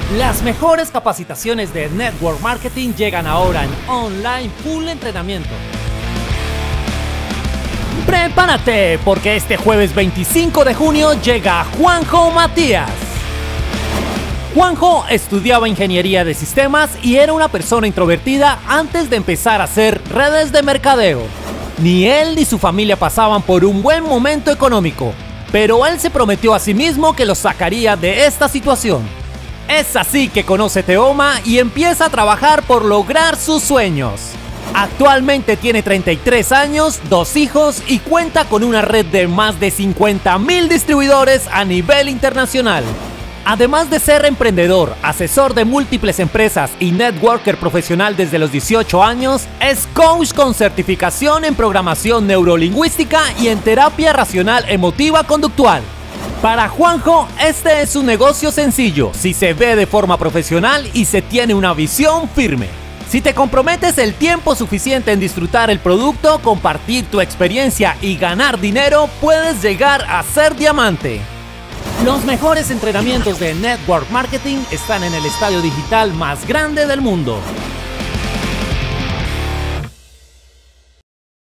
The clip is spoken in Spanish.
Las mejores capacitaciones de Network Marketing llegan ahora en Online Full Entrenamiento. ¡Prepárate! Porque este jueves 25 de junio llega Juanjo Matías. Juanjo estudiaba Ingeniería de Sistemas y era una persona introvertida antes de empezar a hacer redes de mercadeo. Ni él ni su familia pasaban por un buen momento económico, pero él se prometió a sí mismo que los sacaría de esta situación. Es así que conoce Teoma y empieza a trabajar por lograr sus sueños. Actualmente tiene 33 años, 2 hijos y cuenta con una red de más de 50,000 distribuidores a nivel internacional. Además de ser emprendedor, asesor de múltiples empresas y networker profesional desde los 18 años, es coach con certificación en programación neurolingüística y en terapia racional emotiva conductual. Para Juanjo, este es un negocio sencillo si se ve de forma profesional y se tiene una visión firme. Si te comprometes el tiempo suficiente en disfrutar el producto, compartir tu experiencia y ganar dinero, puedes llegar a ser diamante. Los mejores entrenamientos de Network Marketing están en el estadio digital más grande del mundo.